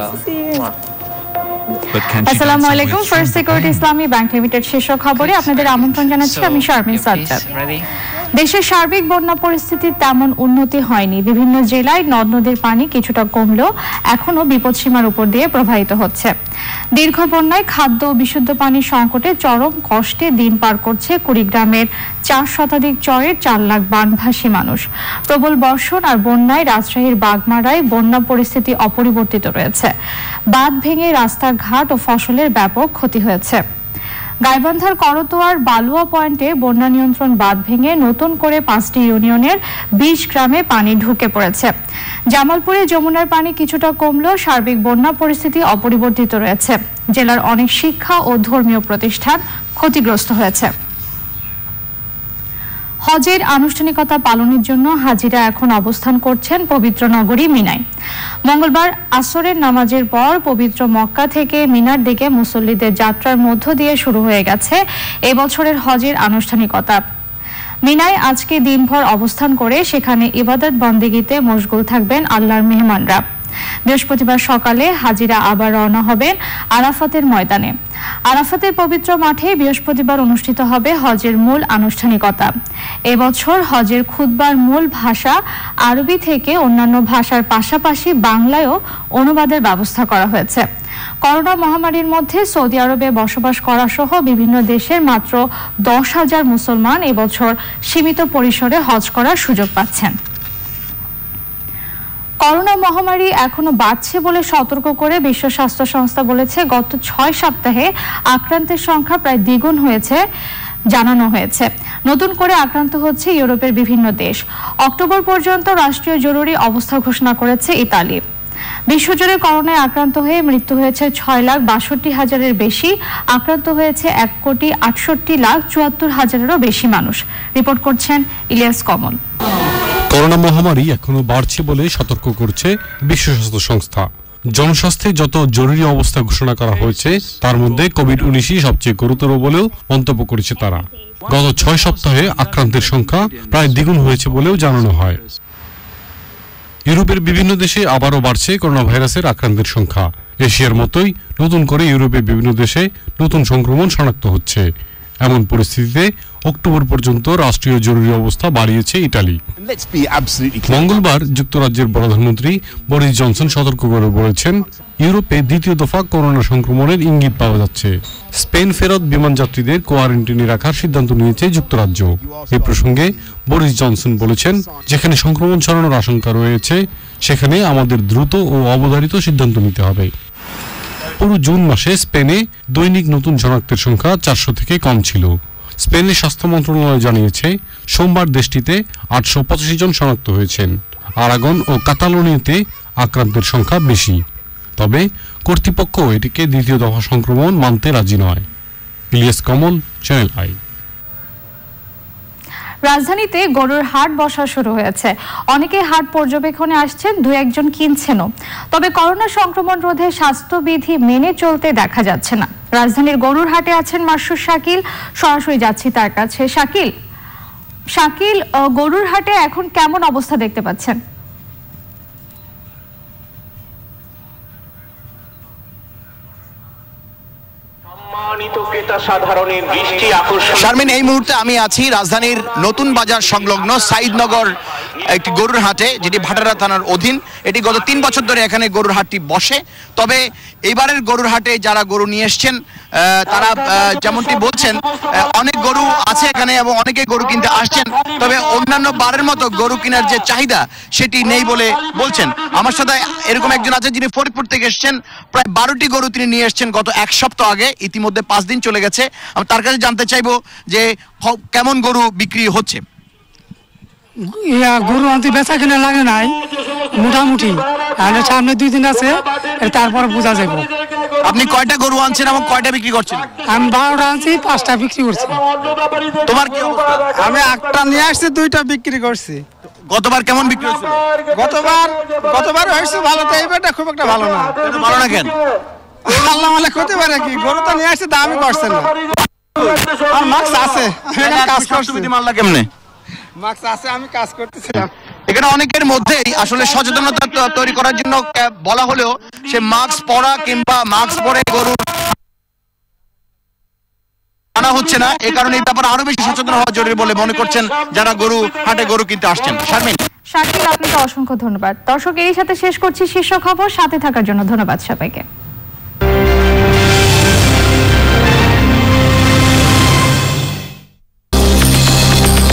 আসসালামু আলাইকুম। First security Islami bank limited শীর্ষ খবরে আপনাদের আমন্ত্রণ জানাচ্ছি আমি শারমিন সাজ্জাদ। দেশের সার্বিক বন্যা পরিস্থিতির তেমন উন্নতি হয়নি। বিভিন্ন জেলায় নদ নদীর পানি কিছুটা কমলেও এখনো বিপদসীমার উপর দিয়ে প্রবাহিত হচ্ছে। দীর্ঘ বন্যায় খাদ্য ও বিশুদ্ধ পানির সংকটে চরম কষ্টে দিন পার করছে কুড়িগ্রামের 4 শতাধিক চরের 4 লাখ বানভাসী মানুষ। প্রবল বর্ষণ আর বন্যায় রাজশাহীর বাগমারায় বন্যা পরিস্থিতি অপরিবর্তিত রয়েছে। বাঁধ ভেঙে রাস্তাঘাট ও ফসলের ব্যাপক ক্ষতি হয়েছে। গাইবান্ধার করতোয়ার বালুয়া পয়েন্টে বন্যা নিয়ন্ত্রণ বাঁধ ভেঙে নতুন করে 5টি ইউনিয়নের 20 গ্রামে পানি ঢুকে পড়েছে। জামালপুরে যমুনার পানি কিছুটা কমলেও সার্বিক বন্যা পরিস্থিতি অপরিবর্তিত রয়েছে। জেলার অনেক শিক্ষা ও ধর্মীয় প্রতিষ্ঠান ক্ষতিগ্রস্ত হয়েছে। হজের আনুষ্ঠানিকতা পালনের জন্য হাজিরা এখন অবস্থান করছেন পবিত্র নগরী মিনায়। মঙ্গলবার আসরের নামাজের পর পবিত্র মক্কা থেকে মিনার দিকে মুসল্লিদের যাত্রার মধ্য দিয়ে শুরু হয়ে গেছে এবছরের হজের আনুষ্ঠানিকতা। মিনায় আজকে দিনভর অবস্থান করে সেখানে ইবাদত বন্দেগীতে মশগুল থাকবেন আল্লাহর মেহমানরা। বৃহস্পতিবার সকালে হাজিরা আবার রওনা হবেন আরাফাতের ময়দানে। আরাফাতের পবিত্র মাঠে বৃহস্পতিবার অনুষ্ঠিত হবে হজের মূল আনুষ্ঠানিকতা। এবছর হজের খুতবার মূল ভাষা আরবি থেকে অন্যান্য ভাষার পাশাপাশি বাংলায়ও অনুবাদের ব্যবস্থা করা হয়েছে। করোনা মহামারীর মধ্যে সৌদি আরবে বসবাস করা সহ বিভিন্ন দেশের মাত্র 10,000 মুসলমান এবছর সীমিত পরিসরে হজ করার সুযোগ পাচ্ছেন। করোনা মহামারী এখনো বাড়ছে বলে সতর্ক করে বিশ্ব স্বাস্থ্য সংস্থা বলেছে গত 6 সপ্তাহে আক্রান্তের সংখ্যা প্রায় দ্বিগুণ হয়েছে জানানো হয়েছে। নতুন করে আক্রান্ত হচ্ছে ইউরোপের বিভিন্ন দেশ। অক্টোবর পর্যন্ত রাষ্ট্রীয় জরুরি অবস্থা ঘোষণা করেছে ইতালি। বিশ্বজুড়ে করোনায় আক্রান্ত হয়ে মৃত্যু হয়েছে 6,62,000-এর বেশি। আক্রান্ত হয়েছে 1,68,74,000-এরও বেশি মানুষ। রিপোর্ট করছেন ইলিয়াস কমল। করোনা মহামারী এখনো বাড়ছে বলে সতর্ক করছে বিশ্ব স্বাস্থ্য সংস্থা। জনস্বাস্থ্যে যত জরুরি অবস্থা ঘোষণা করা হয়েছে তার মধ্যে কোভিড-19 সবচেয়ে গুরুতর বলেও মন্তব্য করেছে তারা। গত 6 সপ্তাহে আক্রান্তের সংখ্যা প্রায় দ্বিগুণ হয়েছে বলেও জানানো হয়। ইউরোপের বিভিন্ন দেশে আবারও বাড়ছে করোনা ভাইরাসের আক্রান্তের সংখ্যা। এশিয়ার মতোই নতুন করে ইউরোপের বিভিন্ন দেশে নতুন সংক্রমণ শনাক্ত হচ্ছে। এমন পরিস্থিতিতে অক্টোবর পর্যন্ত রাষ্ট্রীয় জরুরি অবস্থা বাড়িয়েছে ইতালি। মঙ্গলবার যুক্তরাজ্যের প্রধানমন্ত্রী বরিস জনসন সতর্ক করে বলেছেন ইউরোপে দ্বিতীয় দফা করোনা সংক্রমণের ইঙ্গিত পাওয়া যাচ্ছে। স্পেন ফেরত বিমান যাত্রীদের কোয়ারেন্টাইনে রাখার সিদ্ধান্ত নিয়েছে যুক্তরাজ্য। এ প্রসঙ্গে বরিস জনসন বলেছেন, যেখানে সংক্রমণ ছড়ানোর আশঙ্কা রয়েছে সেখানে আমাদের দ্রুত ও অবধারিত সিদ্ধান্ত নিতে হবে। পুরো জুন মাসে স্পেনে দৈনিক নতুন শনাক্তের সংখ্যা 400 থেকে কম ছিল। স্পেনের স্বাস্থ্য মন্ত্রণালয় জানিয়েছে সোমবার দেশটিতে 885 জন শনাক্ত হয়েছেন। আরাগন ও কাতালোনিয়াতে আক্রান্তের সংখ্যা বেশি। তবে কর্তৃপক্ষ এটিকে দ্বিতীয় দফা সংক্রমণ মানতে রাজি নয়। Ilias Kamal, channel i. রাজধানীতে গরুর হাট বসা শুরু হয়েছে। অনেকে হাট পর্যবেক্ষণে আসছেন, 2-1 জন কিনছেনও। তবে করোনা সংক্রমণ রোধে স্বাস্থ্যবিধি মেনে চলতে দেখা যাচ্ছে না। রাজধানীর গরুর হাটে আছেন মাসুর শাকিল, সরাসরি যাচ্ছি তার কাছে। শাকিল, গরুর হাটে এখন কেমন অবস্থা দেখতে পাচ্ছেন? শারমিন, এই মুহূর্তে আমি আছি রাজধানীর নতুন বাজার সংলগ্ন সাইদনগর একটি গরুর হাটে, যেটি ভাটারা থানার অধীন। এটি গত 3 বছর ধরে এখানে গরুর হাটটি বসে। তবে এইবারের গরুর হাটে যারা গরু নিয়ে এসছেন তারা যেমনটি বলছেন অনেক গরু আছে এখানে এবং অনেকে গরু কিনতে আসছেন। তবে অন্যান্য বারের মতো গরু কেনার যে চাহিদা সেটি নেই বলে বলছেন। আমার সাথে এরকম একজন আছে যিনি ফরিদপুর থেকে এসছেন। প্রায় 12টি গরু তিনি নিয়ে এসছেন গত 1 সপ্তাহ আগে। ইতিমধ্যে 5 দিন চলে গেছে। আমি তার কাছে জানতে চাইবো যে কেমন গরু বিক্রি হচ্ছে। গরু আনতে বেচা কিনা লাগে নাই, মোটামুটি সামনে 2 দিন আছে, তারপর বোঝা যাবে। আপনি কয়টা গরু আনছেন এবং কয়টা বিক্রি করছেন? আমি 12টা আনছি, 5টা বিক্রি করছি। তোমার কি অবস্থা? আমি 1টা নিয়ে আসছি, 2টা বিক্রি করছি। গতবার কেমন বিক্রি হয়েছিল? গতবার হয়েছে ভালো, তো এইবারটা খুব একটা ভালো না। ভালো না কেন? আল্লাহ মালিক হতে পারে কি, গরু তো নিয়ে আসছে, দামই করছে না। আর মাস্ক আছে, কাজ করছি। মাল্লা কেমনে? মাস্ক আছে, আমি কাজ করতেছিলাম। এখানে অনেকের মধ্যেই আসলে সচেতনতা তৈরি করার জন্য বলা হলেও সে মাস্ক পরা কিংবা মাস্ক পরে গরু আনা হচ্ছে না। এই কারণে এই ব্যাপারে আরো বেশি সচেতন হওয়া জরুরি বলে মনে করছেন যারা হাটে গরু কিনতে আসছেন। শারমিন, শাকিল, আপনাকে অসংখ্য ধন্যবাদ। দর্শক, এর সাথে শেষ করছি শীর্ষ খবর। সাথে থাকার জন্য ধন্যবাদ সবাইকে।